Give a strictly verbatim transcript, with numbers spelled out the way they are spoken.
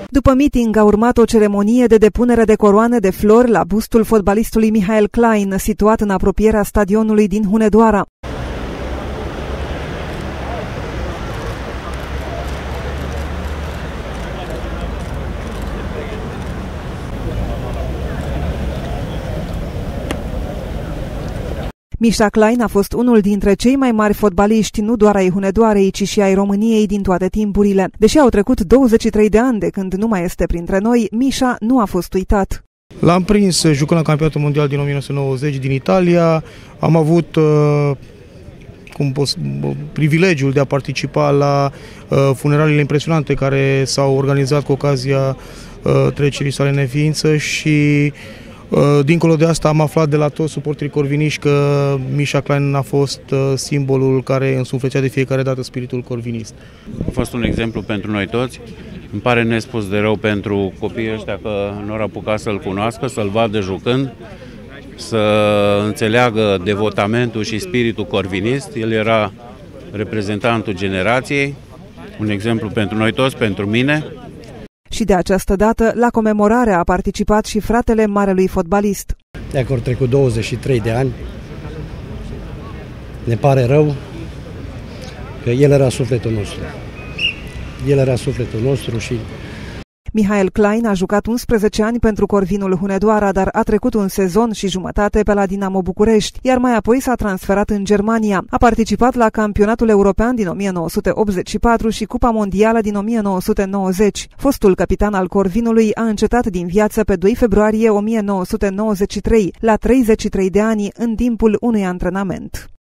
După meeting a urmat o ceremonie de depunere de coroane de flori la bustul fotbalistului Michael Klein, situat în apropierea stadionului din Hunedoara. Misha Klein a fost unul dintre cei mai mari fotbaliști, nu doar ai Hunedoarei, ci și ai României din toate timpurile. Deși au trecut douăzeci și trei de ani de când nu mai este printre noi, Misha nu a fost uitat. L-am prins jucând la Campionatul Mondial din o mie nouă sute nouăzeci din Italia. Am avut uh, cum pos, privilegiul de a participa la uh, funeraliile impresionante care s-au organizat cu ocazia uh, trecerii sale în neființă și dincolo de asta am aflat de la toți suporterii corviniști că Misha Klein a fost simbolul care însuflețea de fiecare dată spiritul corvinist. A fost un exemplu pentru noi toți. Îmi pare nespus de rău pentru copiii ăștia că nu au apucat să-l cunoască, să-l vadă jucând, să înțeleagă devotamentul și spiritul corvinist. El era reprezentantul generației, un exemplu pentru noi toți, pentru mine. Și de această dată, la comemorare a participat și fratele marelui fotbalist. Dacă au trecut douăzeci și trei de ani, ne pare rău că el era sufletul nostru. El era sufletul nostru și... Michael Klein a jucat unsprezece ani pentru Corvinul Hunedoara, dar a trecut un sezon și jumătate pe la Dinamo București, iar mai apoi s-a transferat în Germania. A participat la Campionatul European din o mie nouă sute optzeci și patru și Cupa Mondială din o mie nouă sute nouăzeci. Fostul capitan al Corvinului a încetat din viață pe doi februarie o mie nouă sute nouăzeci și trei, la treizeci și trei de ani, în timpul unui antrenament.